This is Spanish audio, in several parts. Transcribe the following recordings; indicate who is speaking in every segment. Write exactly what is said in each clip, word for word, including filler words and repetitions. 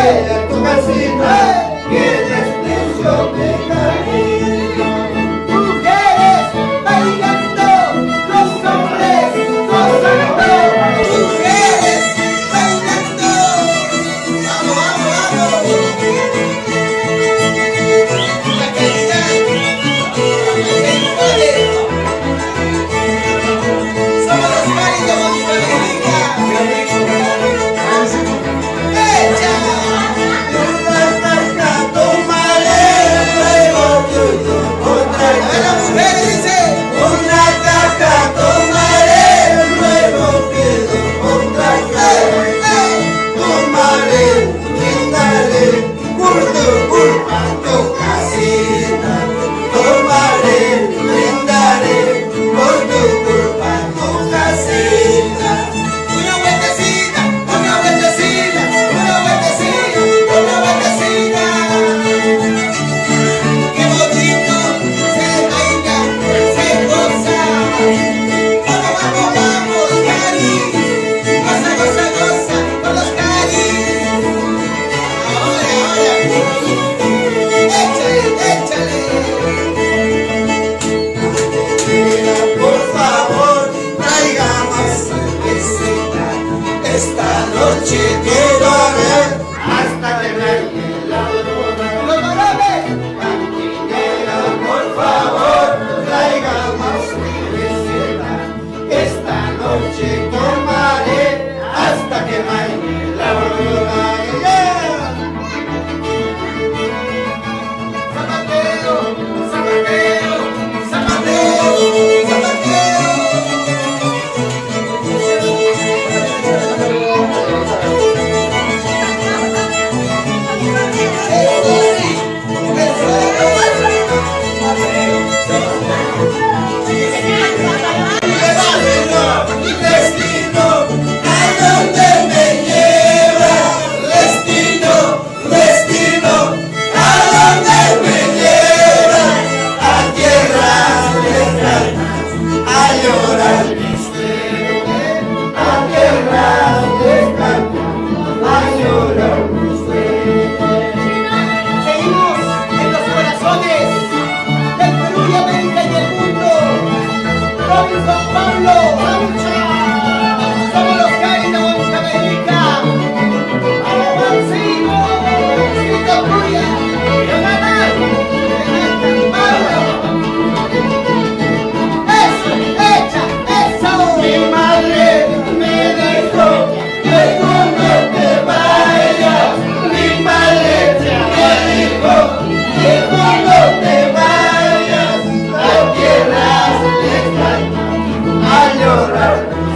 Speaker 1: a tu casita, tienes precio de cariño.
Speaker 2: Mujeres bailando, los hombres gozando. Mujeres bailando. Vamos, vamos, vamos. La calidad, el poder. Somos los cálidos con tu alegría.
Speaker 1: Esta noche quiero ver hasta que me la luna.
Speaker 2: ¡Los varones!
Speaker 1: Cantinera, por favor, traiga más felicidad. Esta noche tomaré hasta que baile la luna.
Speaker 2: Zapateo, zapateo, zapateo, zapateo.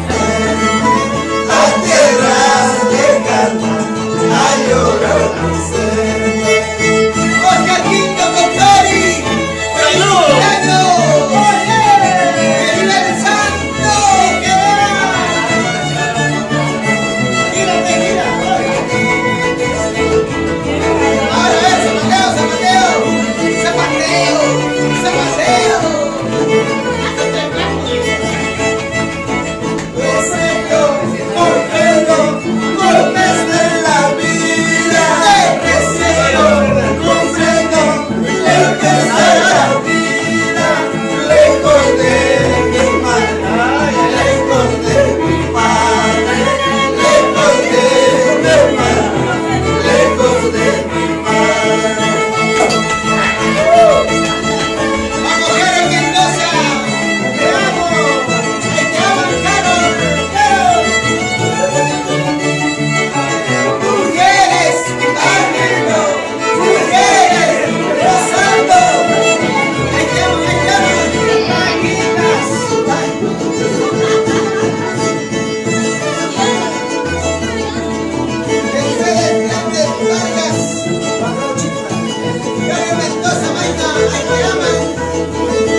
Speaker 1: A tierras de calma, a llorar.